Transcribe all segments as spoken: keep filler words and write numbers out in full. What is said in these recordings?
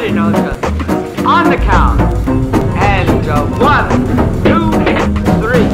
Everybody knows us. On the count. And uh, one, two, three.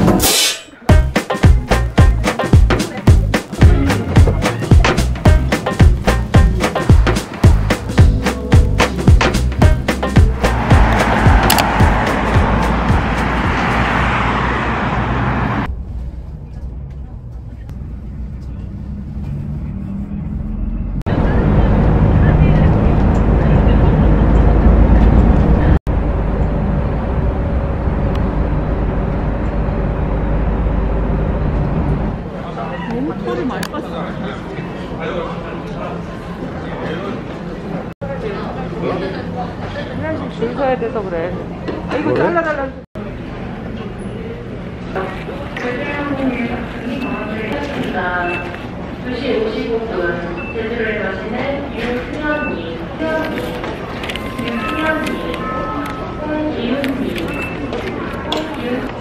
털이 많이 빠졌어. 그냥 줄 서야 돼서 그래. 아, 이거 잘라달라. 두 시 오십오 분 제주도에 가시는 유승현님, 승현님, 유승현님, 홍기훈님, 홍기훈.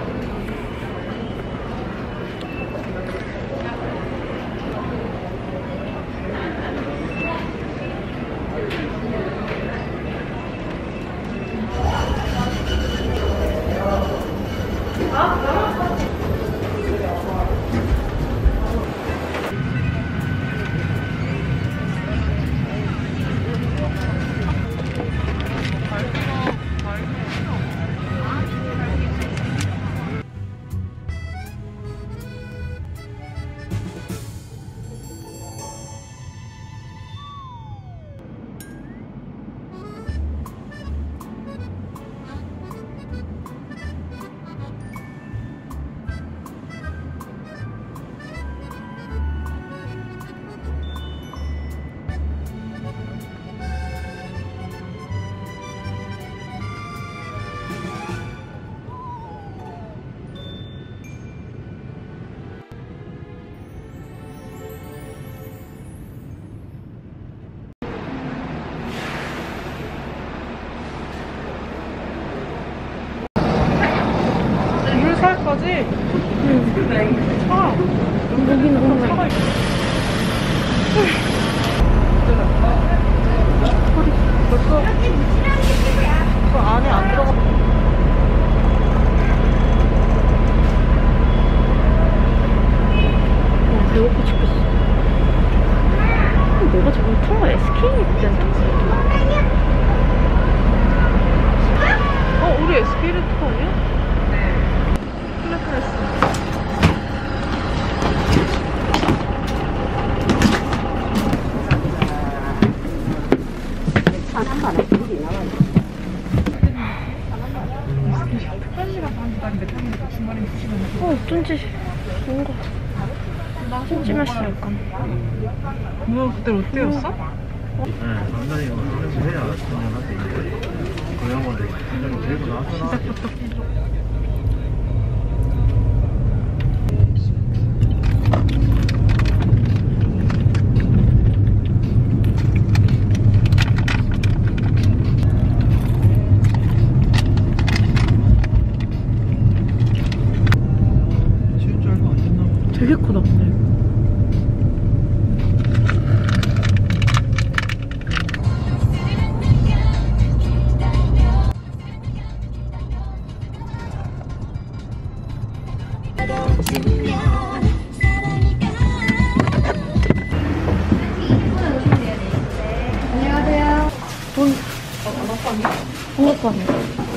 살 거지? 응. 차. 여기는 그런 차가 있어. 허리 벌써 그 안에 안 들어가. 어, 배고파 죽겠어. 내가 저번 통화 에스케이 있잖아. 어, 우리 에스케이를 타고 아니야? 어, 어쩐지 뭔가 찜찜했어 약간. 뭐야, 그때 롯데였어? 네, 완전히 이거 하면서 해야 그냥 할수 있는데 그 양반들 굉장히 들고 나서나 되게 크다 근데. 안녕하세요. 돈 붕어빵이야.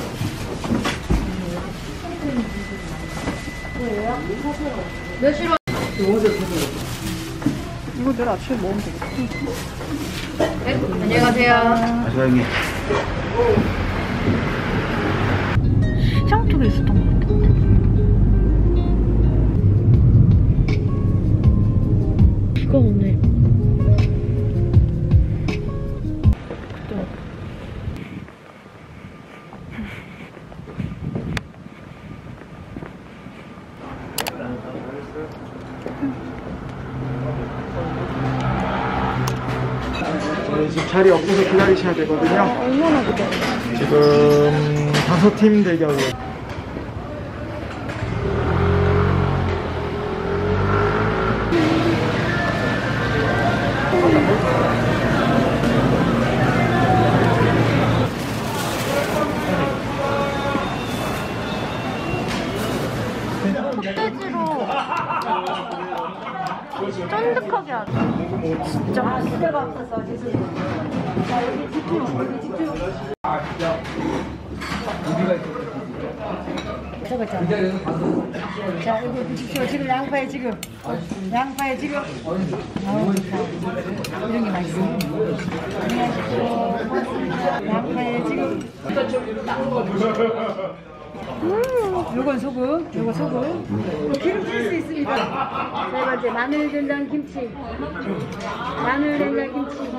몇 시로? 이거 내일 아침에 먹으면 되겠다. 네, 안녕히 가세요. 아시가 형님 시장 쪽에 있었던 것 같아. 비가 오네. 그때 저희 지금 자리 없어서 기다리셔야 되거든요. 얼마나 기다려? 지금 다섯 팀 대결이에요. 데가 없어서 죄송해요. 자, 여기 집중, 여기 집중. 적었잖아. 자, 이거 보십시오. 지금 양파에 지금. 양파에 지금. 어우, 좋다. 이런 게 맛있어. 안녕하십시오. 양파에 지금. 음, 요건 소금, 요거 소금. 기름 칠 수 있습니다. 세 번째, 마늘 된장 김치. 마늘 된장 김치.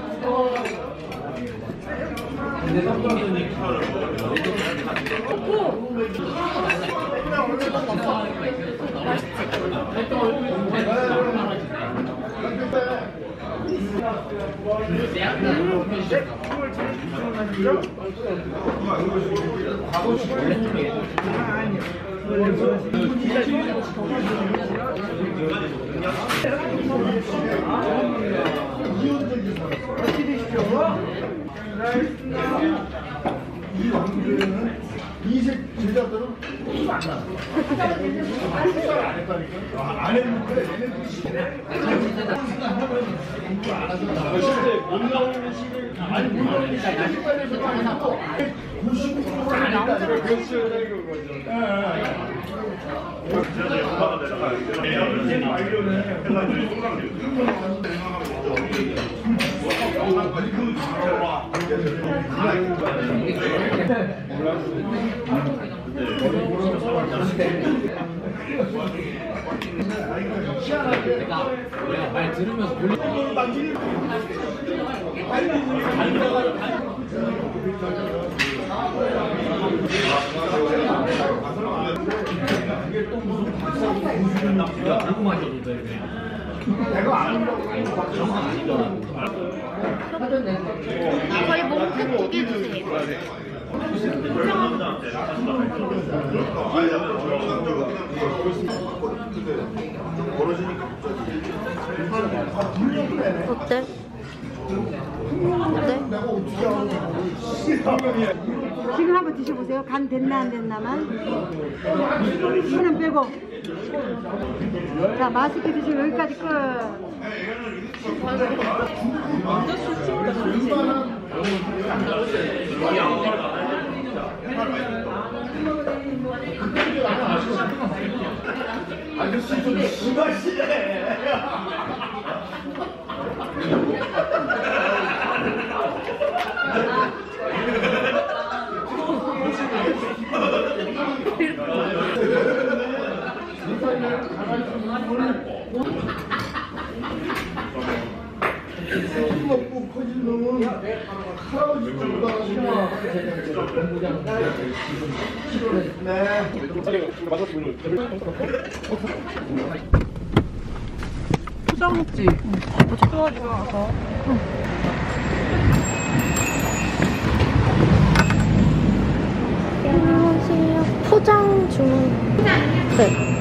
이 왕국에는 이색 제자들은 안 나. 안 했는데 실제 못 나오는 시를 아니 못 나오는 시를 헷갈려서 아니고 구십구 퍼센트가 안 했다. 그렇죠. 내가 말 들으면서 몰리 저희 몽크 두개 주세요. 어때? 어때? 지금 한번 드셔보세요. 간 됐나 안 됐나만. 술은 빼고. 자, 맛있게 드시고 여기까지 끝. 아저씨 좀 심하시네. 먹고 커진 놈은 할아버지 쪽으로 가시면 포장 먹지? 응. 좋아, 좋아. 응. 안녕하세요. 포장 주문. 네.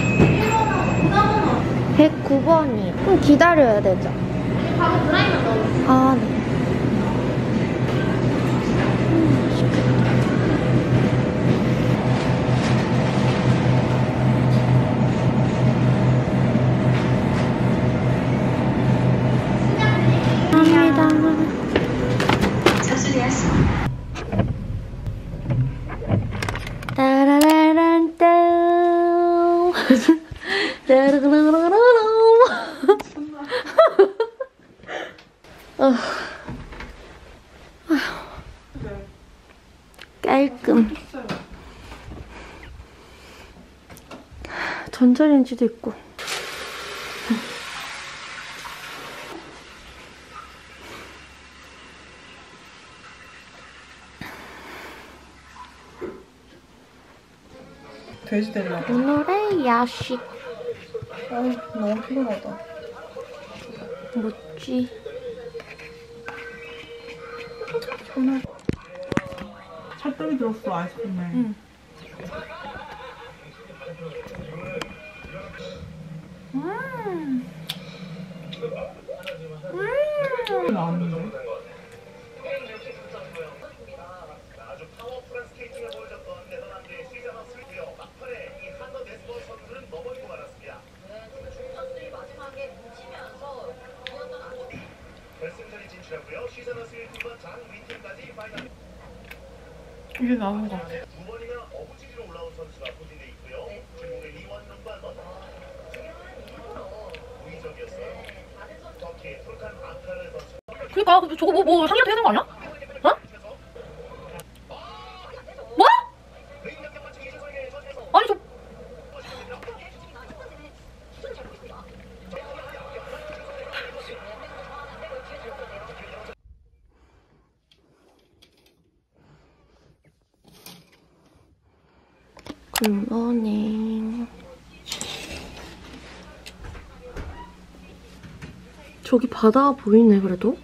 백구 번이요. 그럼 기다려야 되죠? 바로 드라이면 넣어주세요. 아, 네. 따라라란따 따라라라라라 깔끔. 전자레인지도 있고. 돼지 되려고. 오늘의 야식. 아이, 너무 피곤하다. 뭐지? 오늘 찰떡이 들었어, 아이스크림에. 응. 음. 음. 나왔는데. 마지막에 묻히면서 이게 나은 것 같아요. 그니까 저거 뭐, 뭐 상의라도 해야 되는 거 아니야? 어? 뭐? 아니 저 굿모닝. 저기 바다 보이네 그래도.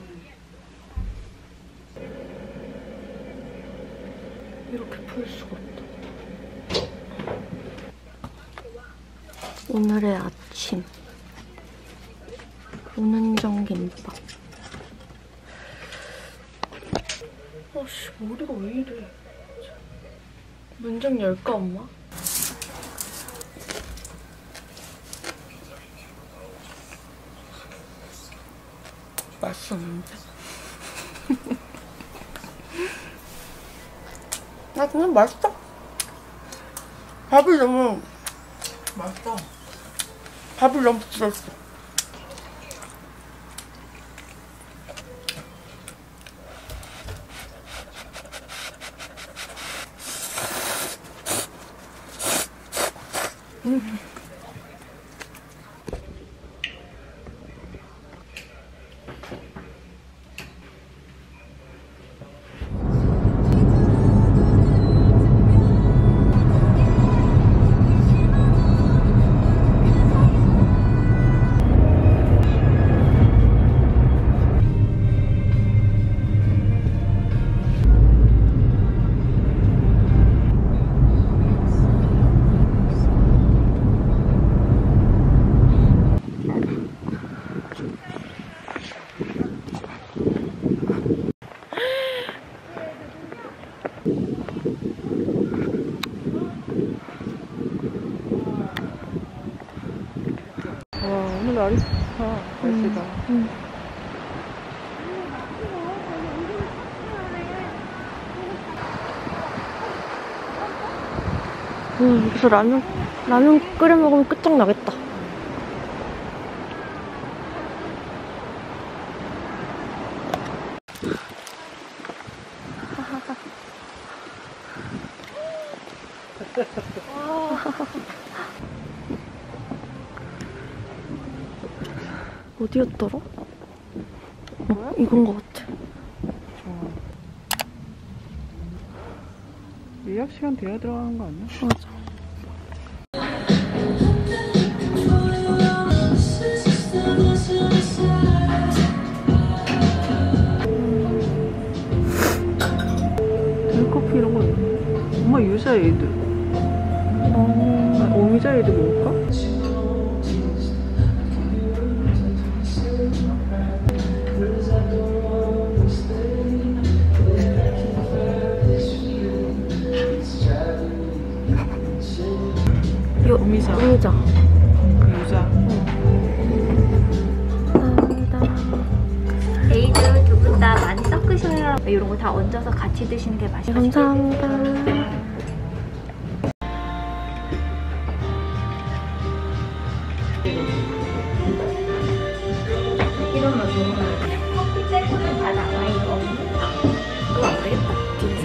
이렇게 풀 수가 없다. 오늘의 아침. 오는정 김밥. 아씨 머리가 왜 이래. 문장 열까 엄마? 맛있었는데? 나 그냥 맛있어. 밥이 너무 맛있어. 밥이 너무 부드럽어. 음. 와, 오늘 날이 좋다. 날씨가. 음. 음, 여기서 라면, 라면 끓여 먹으면 끝장나겠다. 어디였더라? 어, 이건 것 같아. 예약 시간 돼야 들어가는 거 아니야? 맞아. 들커피 이런 거 있네. 엄마 유자 에이드. 어... 아, 오미자 에이드 먹을까? 요, 오미자. 오미자. 그 유자. 감사합니다. 에이드 두 분 다 많이 섞으셔야 이런 거 다 얹어서 같이 드시는 게 맛있어요. 감사합니다. 커피 짤고는 다 나와 이거. 그거 안 되겠다.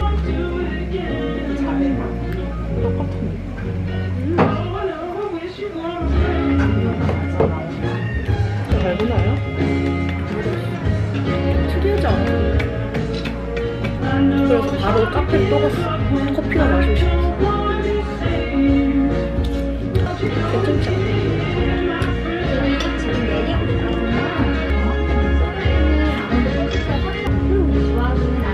잘 보나요? 특이하지 않아? 그래서 바로 카페 또 갔어. 커피가 마시고 싶었어. 음, 괜찮지 않아? 지금 내리고 있거든요. 좋아하는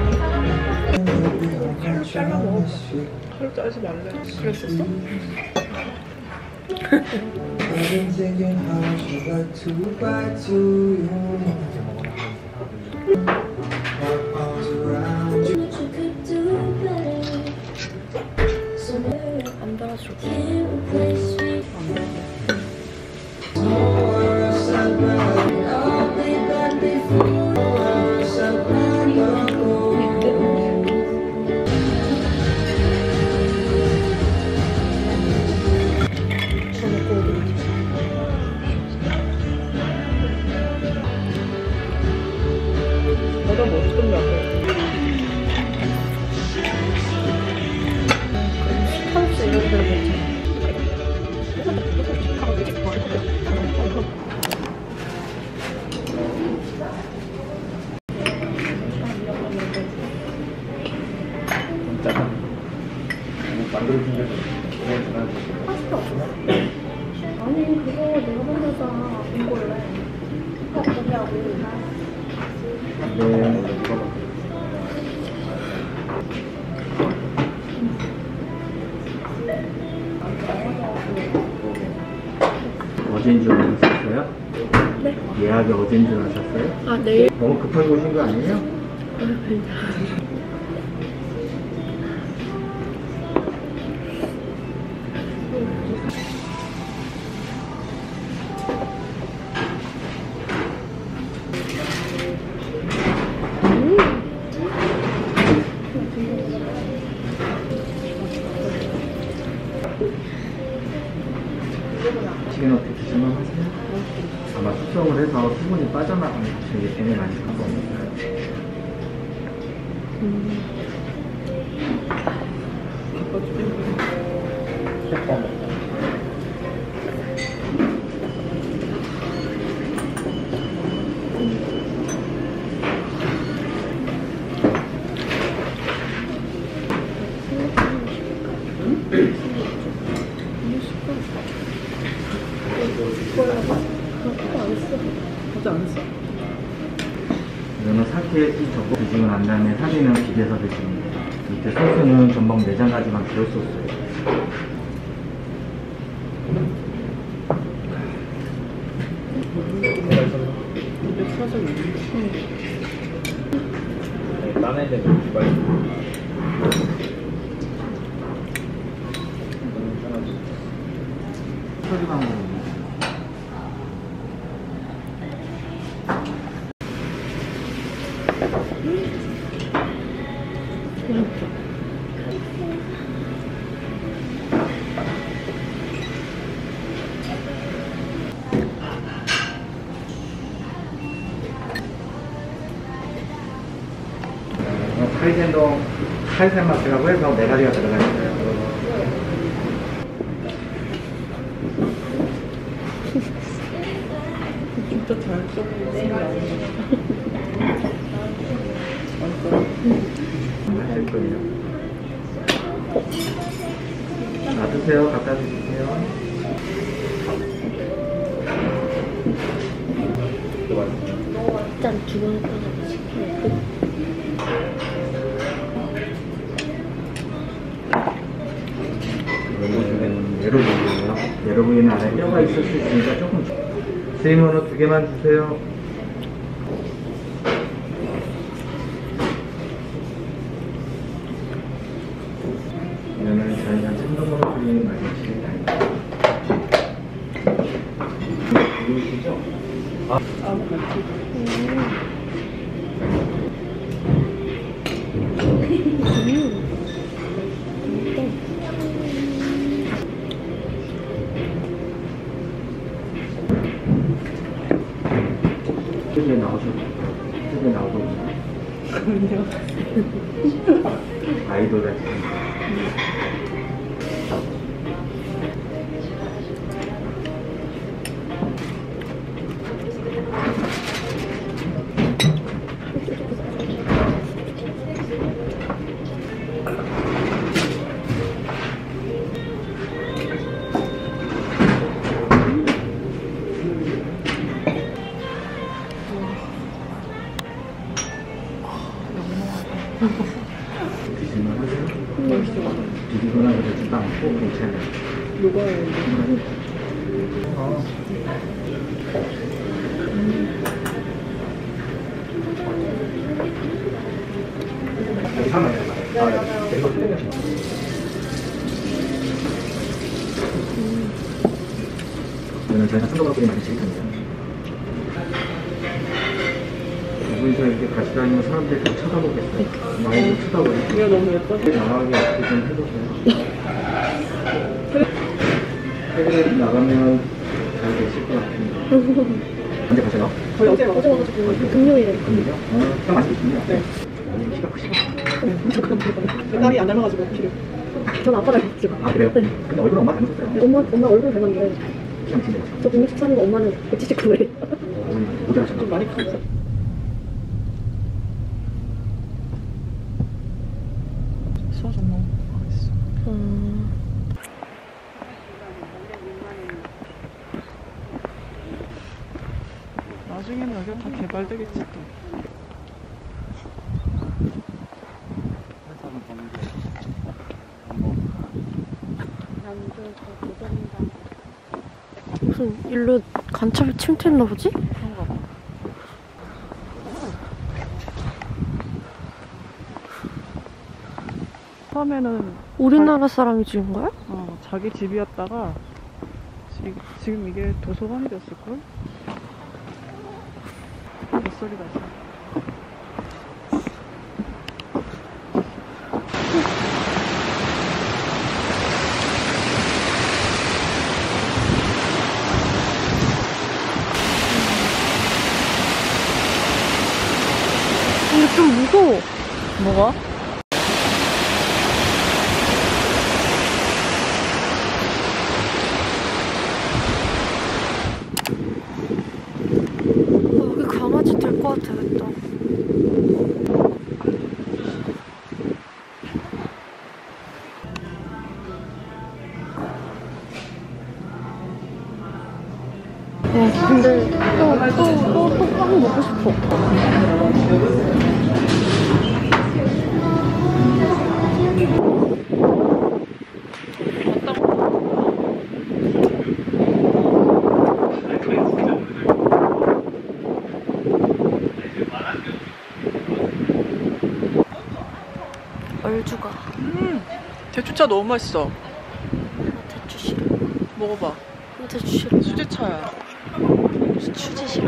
안에서 잘라 먹어. 칼 짜지 말래. 그랬었어? I've been thinking how should I to back to you. My arms around you. 안 달아줘. 짜장. 만들어준 게 그냥 전화해. 파스타 없어? 아니 그거 내가 혼자서 온 걸래. 어 거기하고. 네, 누가 봐. 어제인 줄 아셨어요? 네. 예약이 어제인 줄 아셨어요? 아 내일. 너무 급하게 오신 거 아니에요? 치킨 어떻게 드실만 하세요? 아마 숙성을 해서 수분이 빠져나가는 것이기 때문에 많이 상관없어요. 이거는 사케에 이 적고 드시고 난 다음에 사리는 비벼서 드시면 돼요. 이때 소스는 전복 내장가지만 비올 소스예요. 딴 애들 소리방 카이센동 카이센 맛이라고 해서 네 가지가 들어가 있어요. 진짜 잘 써보고 하실 거예요. 놔두세요. 갖다 주세요. 일단 두 번 했다가 시키고. 이거는 예로부이에요. 예로부이는 안에 뼈가 있을 수 있으니까 조금 스이모는 두 개만 주세요. 이거는 저희가 참돔으로 끓인 말김치입니다. 보이시죠? 아, TV에 나오셨고, 티비에 나오거든요. 아이돌 같은 드실만 하세요? 비비거나 그러지도 않고 괜찮아요. 녹아요. 어. 여기 하나 아, 이거 틀리면 이거는 저희가 참돔으로 끓인 말김치입니다. 여기서 이렇게 같이 다니는 사람들이 다 쳐다보겠어요. 많이 쳐다보겠어요. 이거 너무 예뻐서. 나가게 어떻게 좀 해보세요. 해외에 나가면 잘 되실 것 같은데. 언제 가세요? 거의 어제 어제 와가지고 금요일에. 금요일이요? 어, 시간 많이 있군요. 네. 키가 크시고. 딸이 안 닮아가지고 필요. 전 아빠 닮았죠. 아, 그래요? 근데 얼굴은 엄마 닮으셨어요? 엄마 엄마 얼굴 닮았는데 시간 지내죠. 저 백육십삼이고 엄마는 백칠십구래. 모델하셨나? 좀 많이 컸어. 맛있어 정말. 맛있어. 음. 나중에는 여기가 다 개발되겠지 또. 무슨 일로 간첩이 침투했나 보지? 그런가 봐. 처음에는 우리나라 사람이 지은 거야? 어, 자기 집이었다가 지, 지금 이게 도서관이 됐을걸? 뱃소리가 있어. 근데 좀 무서워. 뭐가? 여기 강아지 될 것 같아겠다. 와 근데 또또또또빵 먹고 싶어. 얼주가. 음, 대추차 너무 맛있어. 대추 싫어. 먹어봐. 대추 싫어. 수제차야. 추지 싫어.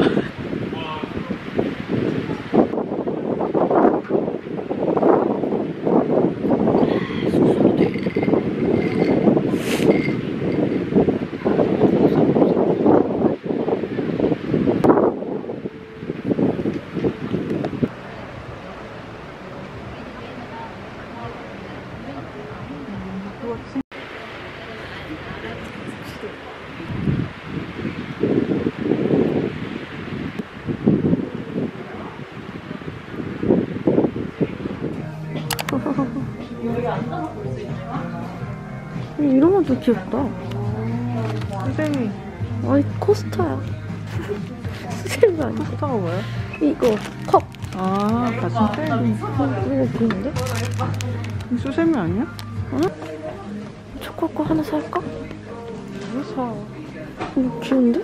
이런 건 좀 귀엽다. 수세미. 아니 코스터야. 수세미 아니야. 코스터가 뭐야? 이거 컵. 아, 받침대? 이거 귀여운데? 수세미 아니야? 응? 초코코 하나 살까? 왜 사? 이거 귀여운데?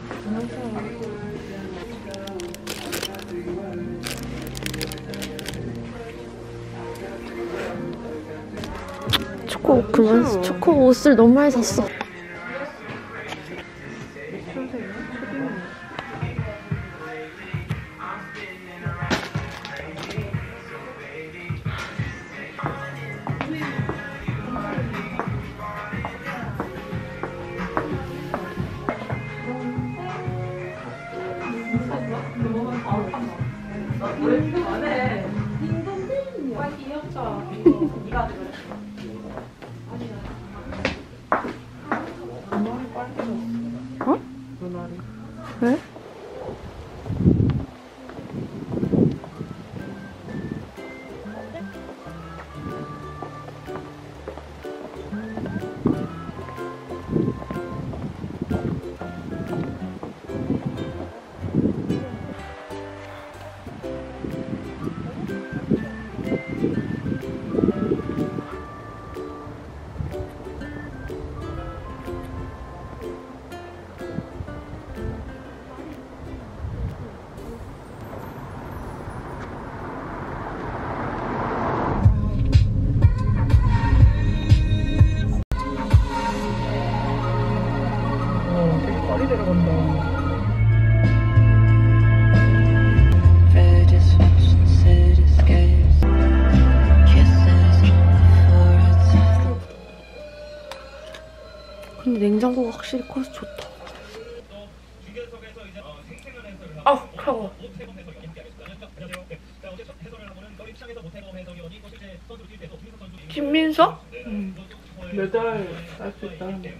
초코 옷 그만. 싫어. 초코 옷을 너무 많이 샀어. 어? 눈알이. 왜? 빨리 내려간다. 근데 냉장고가 확실히 커서 좋다. 아우 차가워. 김민석? 응. 메달 딸 수 있다는 거.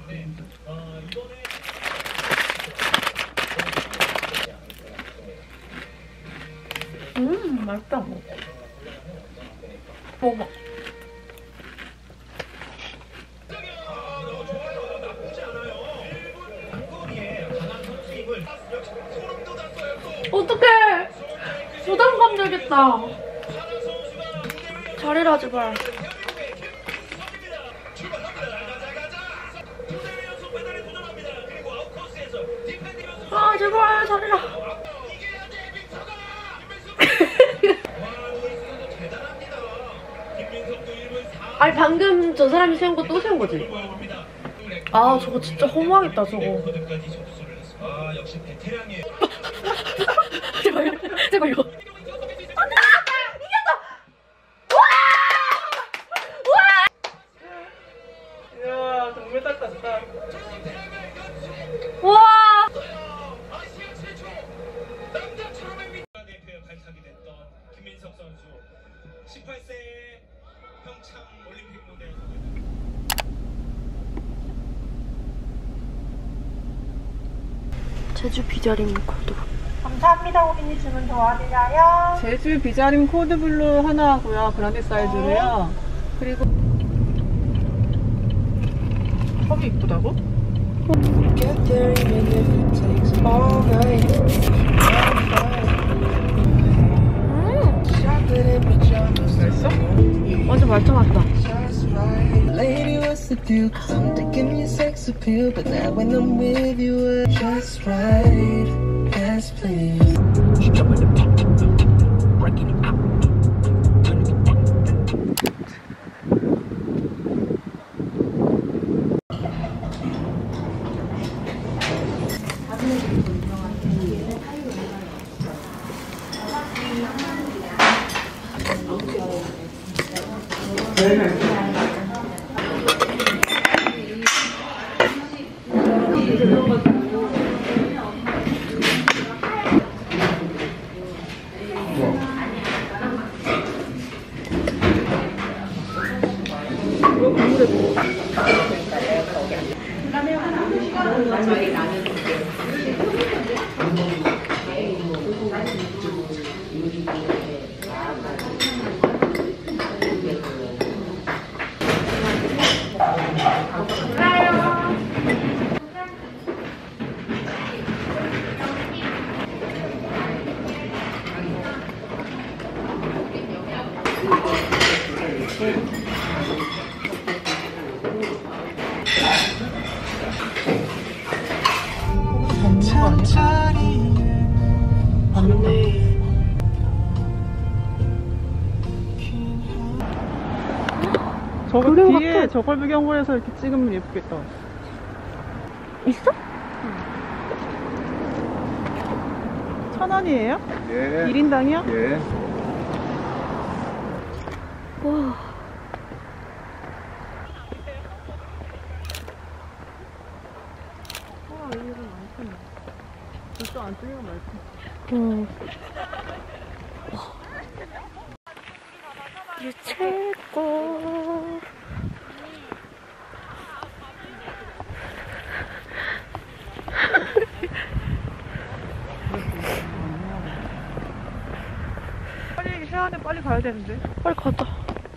음 맛있다. 먹어. 모르겠다. 잘해라 제발. 아 제발 잘해라. 아니 방금 저 사람이 세운 거 또 세운 거지? 아 저거 진짜 허무하겠다 저거. 제발요 제발요. 이야 정말 딱 같다. 와. 대표에 발탁이 됐던 김민석 선수 십팔 세 평창 올림픽 무대에서 제주 비자림 코드. 감사합니다. 고객님 주문 도와드려요. 제주 비자림 코드블루 하나 하고요. 그라니 사이즈로요. 그리고 컵이 이쁘다고? Get there even if it takes all night. Chocolate and pajamas. 맛있어? 완전 말짱하다. Just right. Lady, what's the deal? Cause I'm taking your sex appeal. But now when I'm with you, it's just right. Yes, please. 저거 뒤에 같아. 저걸 배경으로 해서 이렇게 찍으면 예쁘겠다. 있어? 천 원이에요? 예. 일 인당이요? 예. 와. 와, 이 일은 많구나. 진짜 안 찍으면 많구나. 응. 유채꽃. 빨리 해안에 빨리 가야 되는데. 빨리 가자.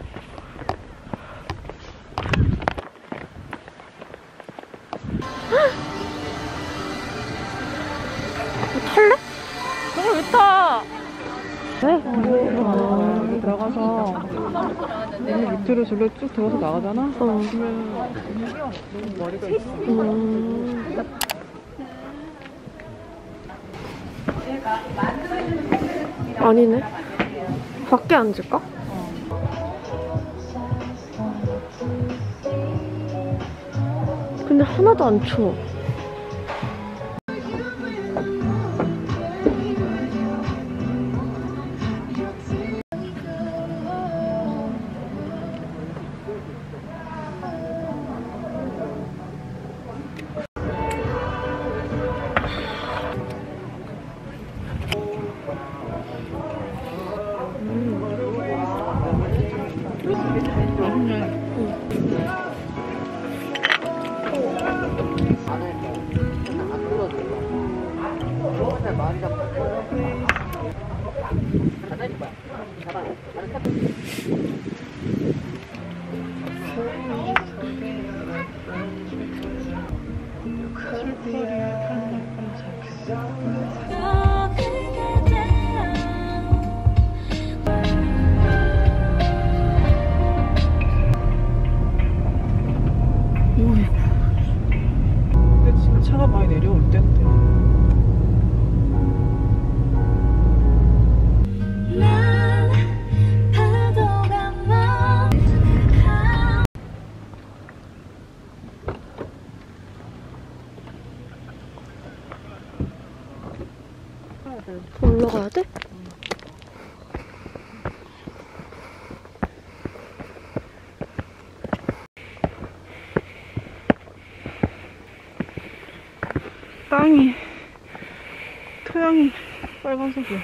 탈래? 저걸 왜 타? 왜? 어, 여기 들어가서 여기 밑으로 절로 쭉 들어서 나가잖아? 어. 그러면 너무 머리가 있어. 음. 아니네. 밖에 앉을까? 근데 하나도 안 추워. 가야 돼? 땅이 토양이 빨간색이야.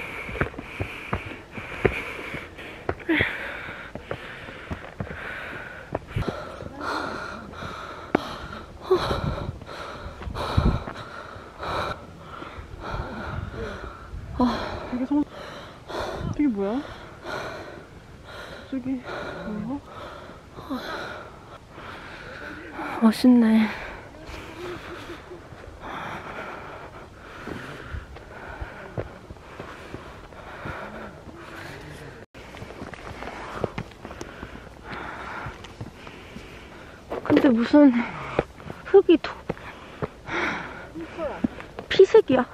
아, 되게 성... 이게 뭐야? 저기 뭐야? 멋있네. 근데 무슨 흙이 도... 피색이야.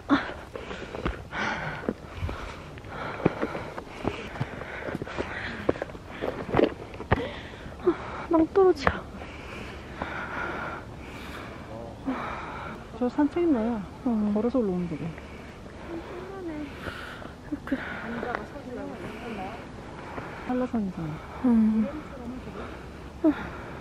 낭떠러지야. 저 산책로야. 어. 걸어서 올라오면 되게. 이렇게. 한라산이잖아. 음. 어.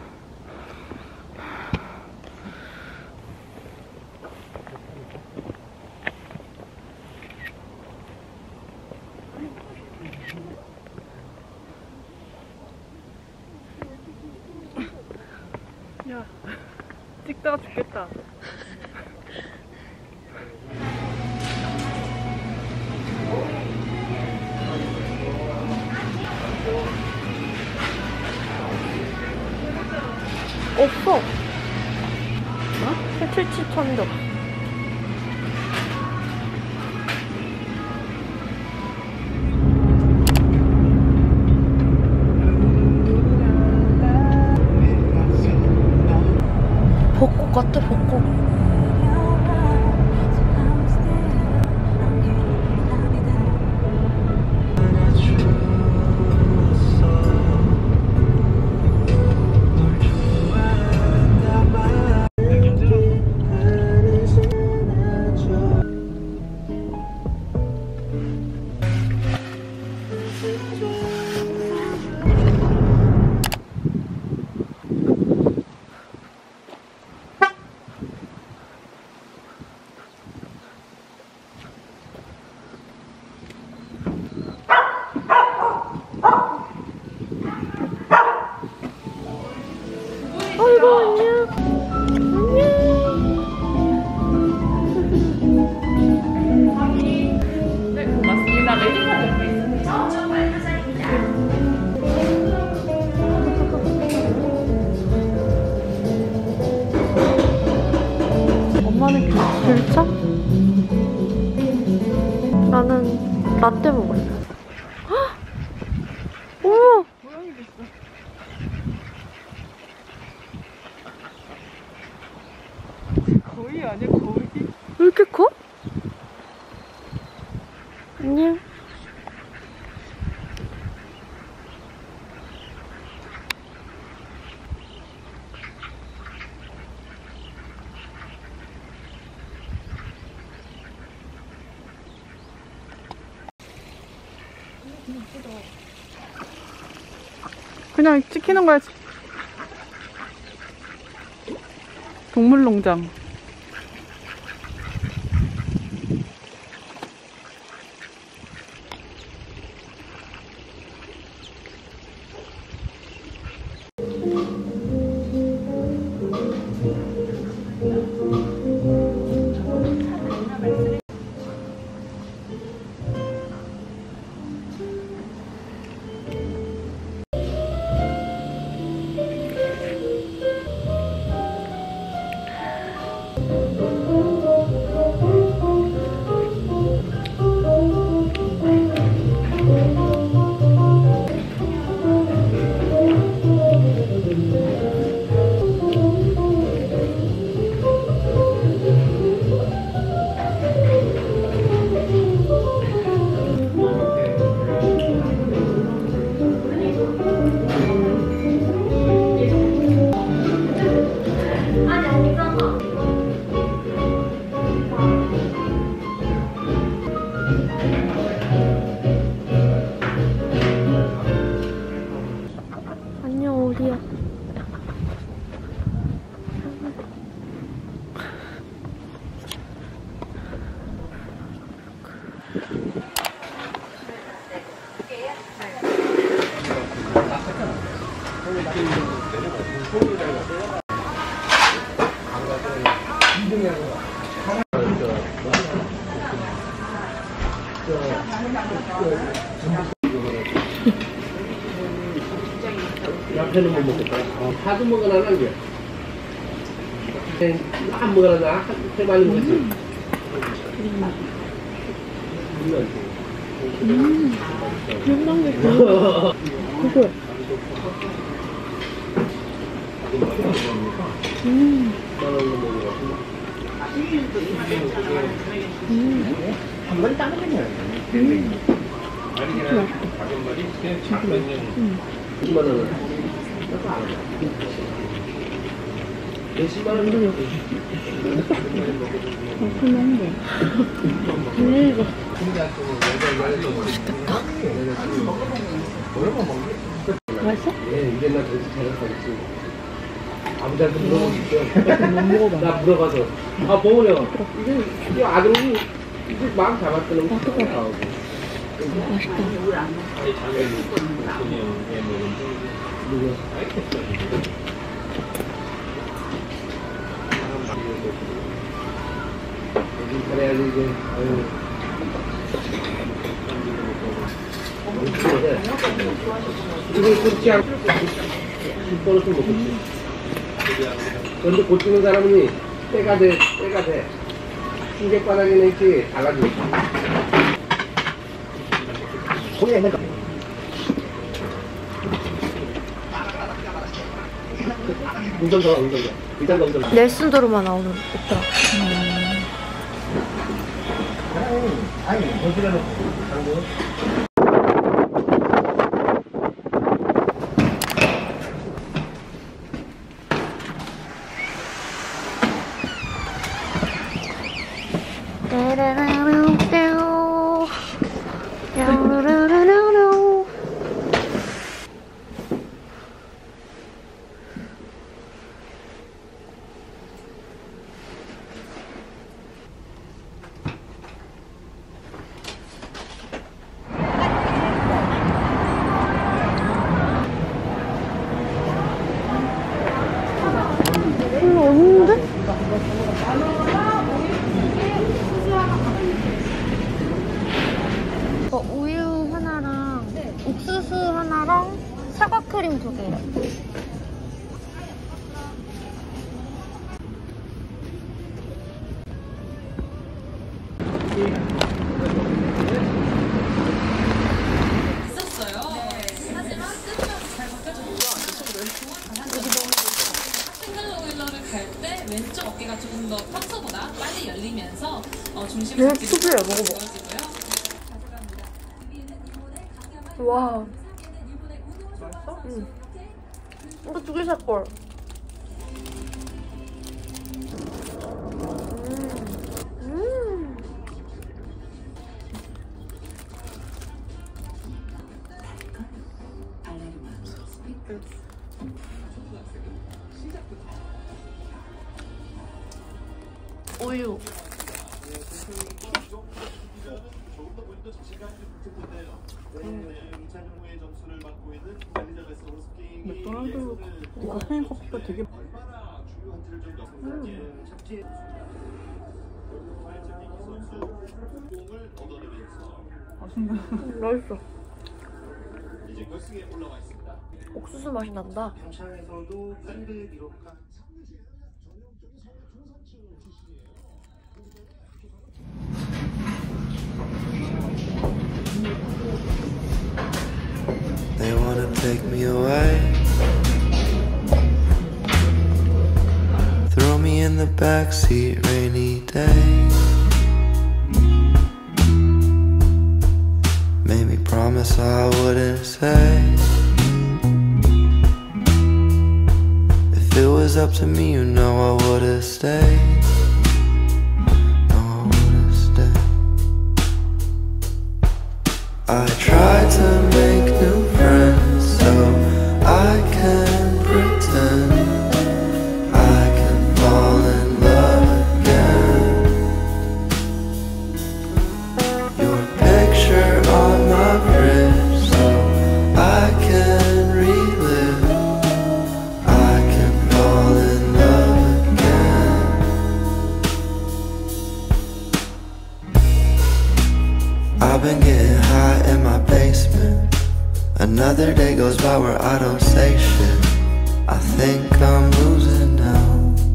야, 찍다가 죽겠다. 없어. 어? 해칠치 천적. 벚꽃 같아, 벚꽃. 아이고, 안녕. 안녕. 네, 고맙습니다. 메디카 엄마는 귤차? 나는 라떼 먹을래. 헉! 어머! 고양이도 있어. 거의 아니야, 거의. 왜 이렇게 커? 안녕. 그냥 찍히는 거야. 동물농장. 겨울이야. 남편은 못 먹겠다. 하도 먹어나 안 돼. 안 먹어나 나 해 많이 먹지. 음, 민망했어. 그거. 음. 음. 한 마리 따는 거냐? 음. 진짜 맛있다. 음. 이십만 원은. 몇십만 원 정도? 아, 그만해. 음, 맛있겠다. 맛있어? 예, 이제 나 정신 차렸지. 아버지한테 물어보고 있어. 나 물어봐서. 아, 보은요. 이게, 이게 아들이, 이게 마음 잡았더니 아, 뜨거워. 맛있다. 누구? 그래야지, 이제, 아유. 이거 그렇지 않고, 십 번을 먹겠지. 그런데 고치는 사람이 때가 돼, 때가 돼. 신경바닥에는 있지, 달라지고. 거기 있는 거. 운전자가 운전자. 일단 운전자. 레슨도로만 나오는 오빠. 음. 아니, 거기라는 당구. 별로 없는데? 어, 우유 하나랑 옥수수 하나랑 사과 크림 두 개요. 왼쪽 어깨가 조금 더 평소보다 빨리 열리면서 어, 중심을 얘 수비야, 먹어봐. 와. 맛있어? 응. 이거 두 개 살걸. 음. 음. 우유. 맥도날드 카페인 커피가 되게 음. 맛있네. 음, 맛있어. 옥수수 맛이 난다. 평창에서도 팬들 기록한 They wanna take me away, throw me in the backseat rainy day, made me promise I wouldn't say. If it was up to me, you know I would've stayed. No, I would've stayed. I tried to make new friends so I can Another day goes by where I don't say shit. I think I'm losing now.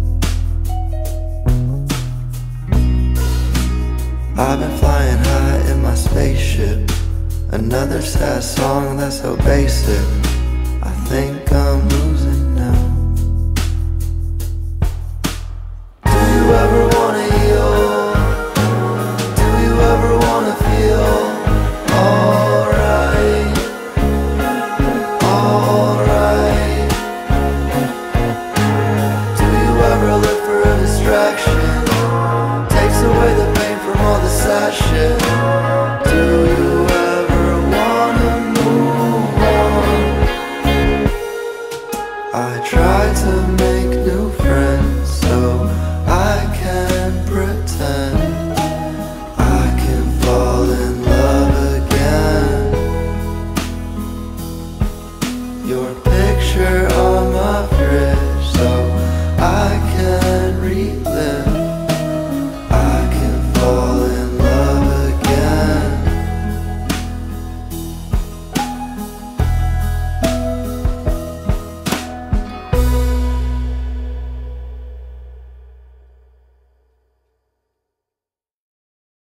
I've been flying high in my spaceship. Another sad song that's so basic. I think I'm losing now. Do you ever wanna heal? Do you ever wanna feel alright? Alright. Do you ever look for a distraction? Takes away the pain from all the sad shit. Do you ever wanna move on? I try to make new friends.